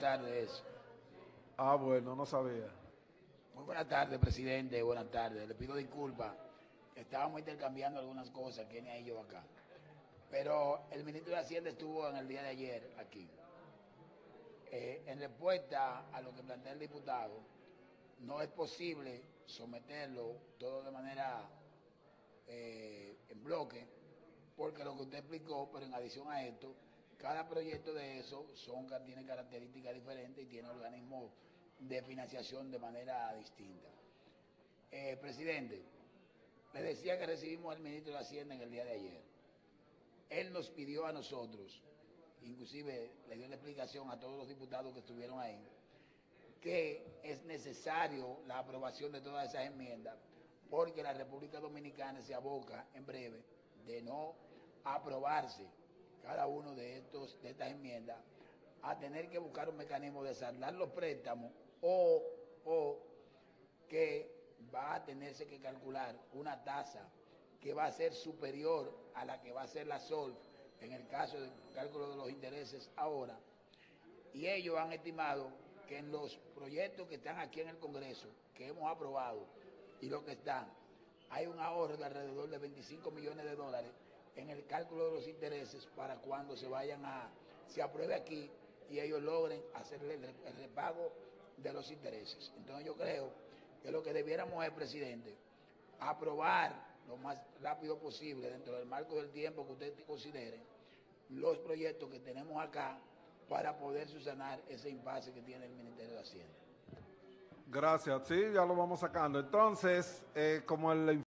tardes. Ah, bueno, no sabía. Muy buenas tardes, presidente. Buenas tardes. Le pido disculpas. Estábamos intercambiando algunas cosas, Kenia y yo acá. Pero el ministro de Hacienda estuvo en el día de ayer aquí. En respuesta a lo que plantea el diputado, no es posible someterlo todo de manera en bloque, porque lo que usted explicó, pero en adición a esto, cada proyecto de eso tiene características diferentes y tiene organismos de financiación de manera distinta. Presidente, le decía que recibimos al ministro de Hacienda en el día de ayer. Él nos pidió a nosotros, inclusive le dio la explicación a todos los diputados que estuvieron ahí, que es necesario la aprobación de todas esas enmiendas, porque la República Dominicana se aboca en breve de no aprobarse cada uno de estas enmiendas, a tener que buscar un mecanismo de saldar los préstamos o que va a tenerse que calcular una tasa que va a ser superior a la que va a ser la SOL en el caso del cálculo de los intereses ahora. Y ellos han estimado que en los proyectos que están aquí en el Congreso, que hemos aprobado, y los que están, hay un ahorro de alrededor de 25 millones de dólares en el cálculo de los intereses para cuando se apruebe aquí y ellos logren hacerle el repago de los intereses. Entonces yo creo que lo que debiéramos es, presidente, aprobar lo más rápido posible, dentro del marco del tiempo que usted considere, los proyectos que tenemos acá para poder subsanar ese impasse que tiene el Ministerio de Hacienda. Gracias, sí, ya lo vamos sacando. Entonces, como el